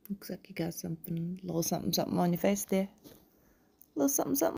Looks like you got something, little something something on your face there. Little something something.